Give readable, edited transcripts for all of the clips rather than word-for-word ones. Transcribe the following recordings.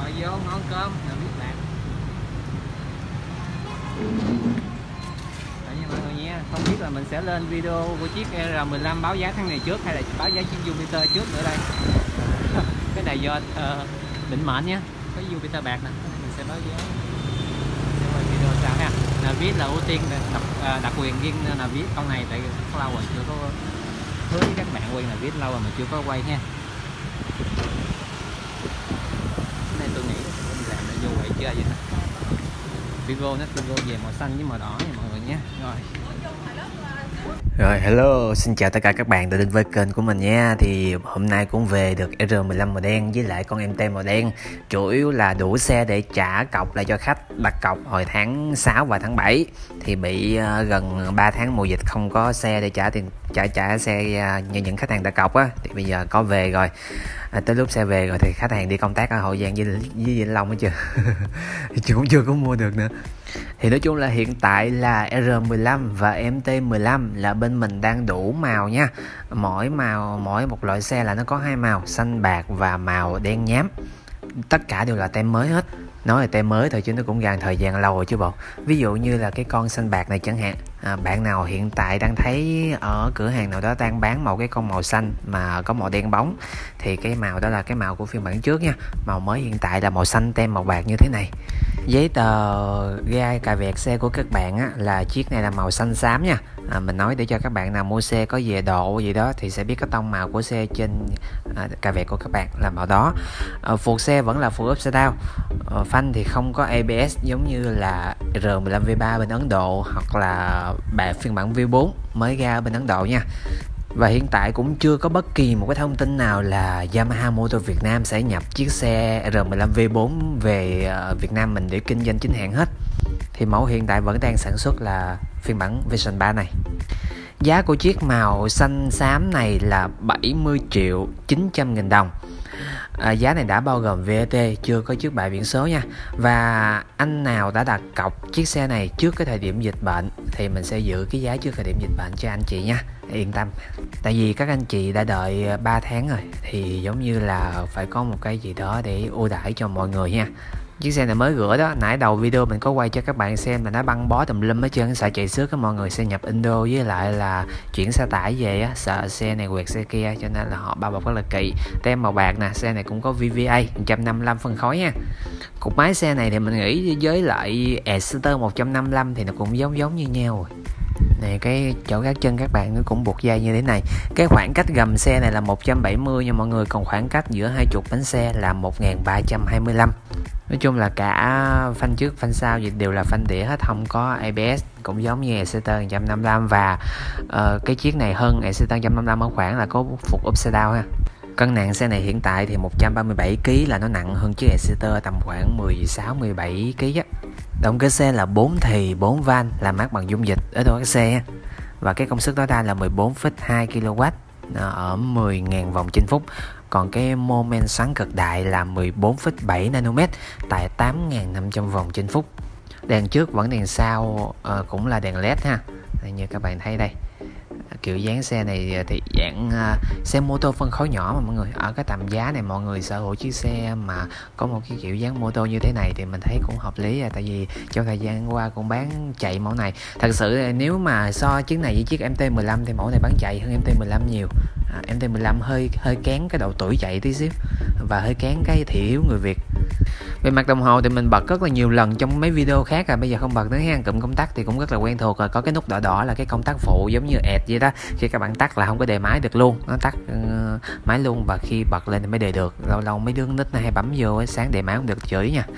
Ngồi vô ngon cơm là biết bạn. Như mọi người nha, không biết là mình sẽ lên video của chiếc R15 báo giá tháng này trước hay là báo giá chiếc Jupiter trước nữa đây. Cái này do định mệnh nhé, có Jupiter bạc nè, mình sẽ báo giá. Sẽ quay video sao ha. Navis là ưu tiên đặc quyền riêng Navis con này, tại lâu rồi chưa có hứa với các bạn quay Navis, lâu rồi mà chưa có quay ha. Cái này tôi nghĩ là mình làm để vô quậy chơi vậy thôi. Vivo nó logo về màu xanh với màu đỏ nha mọi người nhé. Rồi hello, xin chào tất cả các bạn đã đến với kênh của mình nha. Thì hôm nay cũng về được R15 màu đen với lại con MT màu đen. Chủ yếu là đủ xe để trả cọc lại cho khách đặt cọc hồi tháng 6 và tháng 7. Thì bị gần 3 tháng mùa dịch không có xe để trả tiền trả xe như những khách hàng đặt cọc á. Thì bây giờ có về rồi. Tới lúc xe về rồi thì khách hàng đi công tác ở Hậu Giang với Vĩnh Long hết chưa. Cũng chưa có mua được nữa. Thì nói chung là hiện tại là R15 và MT15 là bên mình đang đủ màu nha. Mỗi một loại xe là nó có hai màu, xanh bạc và màu đen nhám. Tất cả đều là tem mới hết. Nói là tem mới thôi chứ nó cũng gần thời gian lâu rồi chứ bộ. Ví dụ như là cái con xanh bạc này chẳng hạn, bạn nào hiện tại đang thấy ở cửa hàng nào đó đang bán một cái con màu xanh mà có màu đen bóng, thì cái màu đó là cái màu của phiên bản trước nha. Màu mới hiện tại là màu xanh tem màu bạc như thế này. Giấy tờ gai cà vẹt xe của các bạn á, là chiếc này là màu xanh xám nha. Mình nói để cho các bạn nào mua xe có về độ gì đó thì sẽ biết cái tông màu của xe trên cà vẹt của các bạn là màu đó. Phuộc xe vẫn là phuộc upside down. Phanh thì không có ABS giống như là R15 V3 bên Ấn Độ hoặc là phiên bản V4 mới ra ở bên Ấn Độ nha. Và hiện tại cũng chưa có bất kỳ một cái thông tin nào là Yamaha Motor Việt Nam sẽ nhập chiếc xe R15 V4 về Việt Nam mình để kinh doanh chính hãng hết. Thì mẫu hiện tại vẫn đang sản xuất là phiên bản version 3 này. Giá của chiếc màu xanh xám này là 70 triệu 900 nghìn đồng. Giá này đã bao gồm VAT, chưa có trước bạ biển số nha. Và anh nào đã đặt cọc chiếc xe này trước cái thời điểm dịch bệnh thì mình sẽ giữ cái giá trước thời điểm dịch bệnh cho anh chị nha, yên tâm. Tại vì các anh chị đã đợi 3 tháng rồi thì giống như là phải có một cái gì đó để ưu đãi cho mọi người nha. Chiếc xe này mới rửa đó, nãy đầu video mình có quay cho các bạn xem là nó băng bó tùm lum hết trơn, sợ chạy xước, mọi người sẽ nhập Indo với lại là chuyển xe tải về á, sợ xe này quẹt xe kia, cho nên là họ bao bọc rất là kỹ. Tem màu bạc nè, xe này cũng có VVA 155 phân khối nha. Cục máy xe này thì mình nghĩ với lại Exciter 155 thì nó cũng giống như nhau rồi. Này, cái chỗ gác chân các bạn nó cũng buộc dây như thế này. Cái khoảng cách gầm xe này là 170 nha mọi người, còn khoảng cách giữa hai trục bánh xe là 1325. Nói chung là cả phanh trước phanh sau gì đều là phanh đĩa hết, không có ABS, cũng giống như Exciter 155. Và cái chiếc này hơn Exciter 155 ở khoảng là có phục upside down ha. Cân nặng xe này hiện tại thì 137 kg, là nó nặng hơn chiếc Exciter tầm khoảng 16-17 kg á. Động cơ xe là 4 thì 4 van, làm mát bằng dung dịch ở đôi cái xe. Và cái công suất tối đa là 14,2 kW ở 10.000 vòng trên phút. Còn cái mô men xoắn cực đại là 14,7 nanomet tại 8.500 vòng trên phút. Đèn trước vẫn đèn sau cũng là đèn LED ha. Như các bạn thấy đây. Kiểu dáng xe này thì dạng xe mô tô phân khối nhỏ mà mọi người. Ở cái tầm giá này mọi người sở hữu chiếc xe mà có một cái kiểu dáng mô tô như thế này thì mình thấy cũng hợp lý. Tại vì trong thời gian qua cũng bán chạy mẫu này. Thật sự nếu mà so chiếc này với chiếc MT15 thì mẫu này bán chạy hơn MT15 nhiều. MT15 hơi kén cái độ tuổi chạy tí xíu và hơi kén cái thị hiếu người Việt. Về mặt đồng hồ thì mình bật rất là nhiều lần trong mấy video khác rồi, bây giờ không bật nữa ha. Cụm công tắc thì cũng rất là quen thuộc rồi, có cái nút đỏ đỏ là cái công tắc phụ giống như ẹt vậy đó. Khi các bạn tắt là không có đề máy được luôn, nó tắt máy luôn, và khi bật lên thì mới đề được. Lâu lâu mấy đứa nít nó hay bấm vô sáng đề máy không được chửi nha.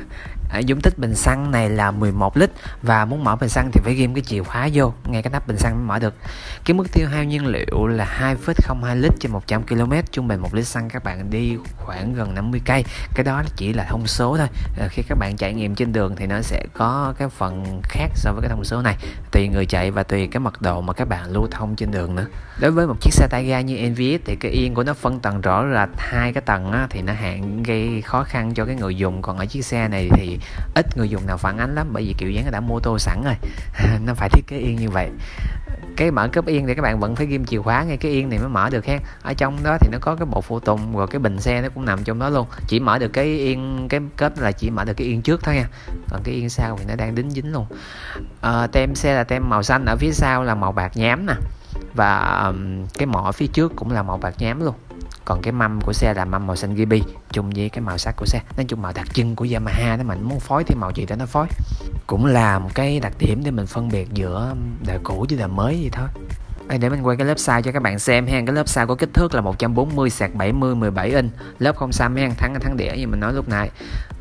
Dung tích bình xăng này là 11 lít và muốn mở bình xăng thì phải ghim cái chìa khóa vô ngay cái nắp bình xăng mới mở được. Cái mức tiêu hao nhiên liệu là 2,02 lít trên 100 km, trung bình 1 lít xăng các bạn đi khoảng gần 50 cây. Cái đó chỉ là thông số thôi. Khi các bạn trải nghiệm trên đường thì nó sẽ có cái phần khác so với cái thông số này, tùy người chạy và tùy cái mật độ mà các bạn lưu thông trên đường nữa. Đối với một chiếc xe tay ga như NVX thì cái yên của nó phân tầng rõ rệt, hai cái tầng á, thì nó hạn gây khó khăn cho cái người dùng. Còn ở chiếc xe này thì ít người dùng nào phản ánh lắm, bởi vì kiểu dáng nó đã mô tô sẵn rồi. Nó phải thiết kế yên như vậy. Cái mở cốp yên thì các bạn vẫn phải ghim chìa khóa ngay cái yên này mới mở được ha. Ở trong đó thì nó có cái bộ phụ tùng, rồi cái bình xe nó cũng nằm trong đó luôn. Chỉ mở được cái yên, cái cốp là chỉ mở được cái yên trước thôi nha, còn cái yên sau thì nó đang đính dính luôn. Tem xe là tem màu xanh, ở phía sau là màu bạc nhám nè, và cái mỏ phía trước cũng là màu bạc nhám luôn. Còn cái mâm của xe là mâm màu xanh gibi chung với cái màu sắc của xe. Nói chung màu đặc trưng của Yamaha đó, mình muốn phối thì màu gì đó nó phối. Cũng là một cái đặc điểm để mình phân biệt giữa đời cũ với đời mới vậy thôi. Để mình quay cái lớp size cho các bạn xem ha. Cái lớp size có kích thước là 140/70 17 inch, lớp không xăm ha, thắng đĩa như mình nói lúc nãy.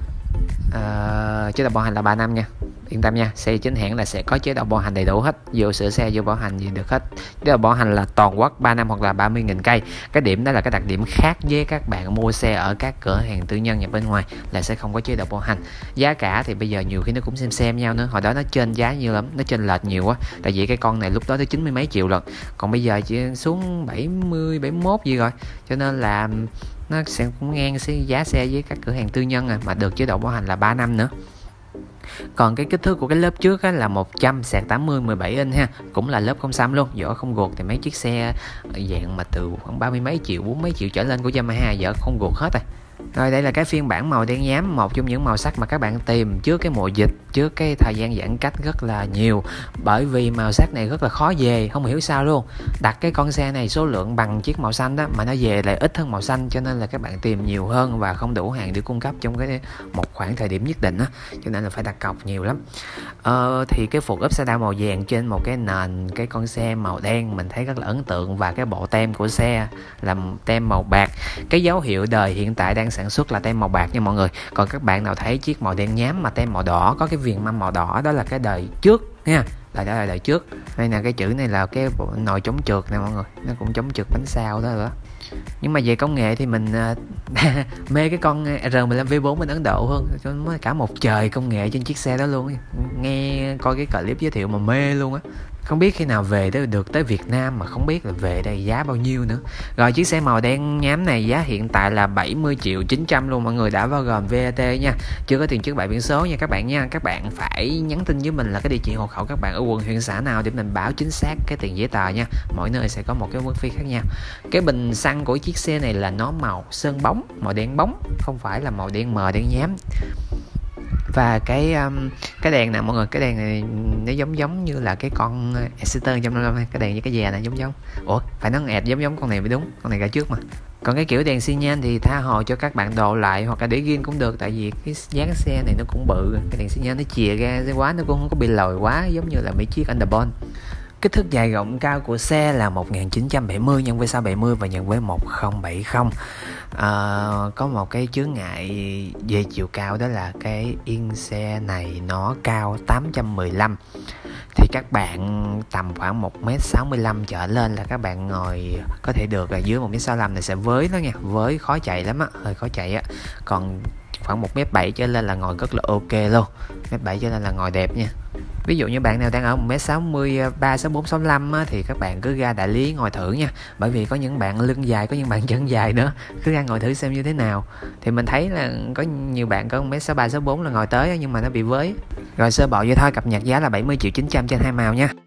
Chế độ bảo hành là 3 năm nha, yên tâm nha. Xe chính hãng là sẽ có chế độ bảo hành đầy đủ hết, vô sửa xe vô bảo hành gì được hết. Chế độ bảo hành là toàn quốc 3 năm hoặc là 30.000 cây. Cái điểm đó là cái đặc điểm khác với các bạn mua xe ở các cửa hàng tư nhân nhập bên ngoài, là sẽ không có chế độ bảo hành. Giá cả thì bây giờ nhiều khi nó cũng xem nhau nữa. Hồi đó nó trên giá nhiều lắm, nó trên lệch nhiều quá, tại vì cái con này lúc đó tới 90 mấy triệu lận, còn bây giờ chỉ xuống 70 71 gì rồi, cho nên là nó sẽ cũng ngang giá xe với các cửa hàng tư nhân mà được chế độ bảo hành là 3 năm nữa. Còn cái kích thước của cái lớp trước là 100/80 17 inch ha, cũng là lớp không xăm luôn, vỏ không guộc. Thì mấy chiếc xe dạng mà từ khoảng 30 mấy triệu 40 mấy triệu trở lên của Yamaha vỏ không guộc hết rồi. Rồi đây là cái phiên bản màu đen nhám, một trong những màu sắc mà các bạn tìm trước cái mùa dịch, trước cái thời gian giãn cách rất là nhiều. Bởi vì màu sắc này rất là khó về, không hiểu sao luôn. Đặt cái con xe này số lượng bằng chiếc màu xanh đó mà nó về lại ít hơn màu xanh, cho nên là các bạn tìm nhiều hơn và không đủ hàng để cung cấp trong cái một khoảng thời điểm nhất định đó, cho nên là phải đặt cọc nhiều lắm. Thì cái phục upside down màu vàng trên một cái nền cái con xe màu đen mình thấy rất là ấn tượng, và cái bộ tem của xe là tem màu bạc. Cái dấu hiệu đời hiện tại đang sản xuất là tem màu bạc nha mọi người. Còn các bạn nào thấy chiếc màu đen nhám mà tem màu đỏ có cái viền mâm màu đỏ, đó là cái đời trước nha, đó là đời trước. Đây nè, cái chữ này là cái nồi chống trượt nè mọi người, nó cũng chống trượt bánh sao đó nữa. Nhưng mà về công nghệ thì mình mê cái con R15 V4 bên Ấn Độ hơn, cả một trời công nghệ trên chiếc xe đó luôn. Nghe coi cái clip giới thiệu mà mê luôn á. Không biết khi nào về được tới Việt Nam, mà không biết là về đây giá bao nhiêu nữa. Rồi chiếc xe màu đen nhám này giá hiện tại là 70.900.000 luôn mọi người, đã bao gồm VAT nha, chưa có tiền trước bạ biển số nha các bạn nha. Các bạn phải nhắn tin với mình là cái địa chỉ hộ khẩu các bạn ở quận huyện xã nào để mình báo chính xác cái tiền giấy tờ nha. Mỗi nơi sẽ có một cái mức phí khác nhau. Cái bình xăng của chiếc xe này là nó màu sơn bóng, màu đen bóng, không phải là màu đen mờ đen nhám. Và cái đèn nè mọi người, cái đèn này nó giống như là cái con Exeter 155, cái đèn với cái dè này giống. Ủa, phải nó ẹt giống con này mới đúng, con này ra trước mà. Còn cái kiểu đèn xi nhan thì tha hồ cho các bạn đồ lại hoặc là để riêng cũng được, tại vì cái dáng xe này nó cũng bự, cái đèn xi nhan nó chìa ra quá, nó cũng không có bị lồi quá giống như là mấy chiếc Underbone. Kích thước dài rộng cao của xe là 1970 x với 670 và nhân với 1070. Có một cái chướng ngại về chiều cao, đó là cái yên xe này nó cao 815. Thì các bạn tầm khoảng 1m65 trở lên là các bạn ngồi có thể được, là dưới 1m65 này sẽ với nó nha, với khó chạy lắm á, hơi khó chạy á. Còn khoảng 1m7 trở lên là ngồi rất là ok luôn, 1m7 trở lên là ngồi đẹp nha. Ví dụ như bạn nào đang ở 1m63, 64, 65 á, thì các bạn cứ ra đại lý ngồi thử nha. Bởi vì có những bạn lưng dài, có những bạn chân dài nữa, cứ ra ngồi thử xem như thế nào. Thì mình thấy là có nhiều bạn có 1m63, 64 là ngồi tới nhưng mà nó bị với. Rồi sơ bộ vậy thôi, cập nhật giá là 70.900.000 trên hai màu nha.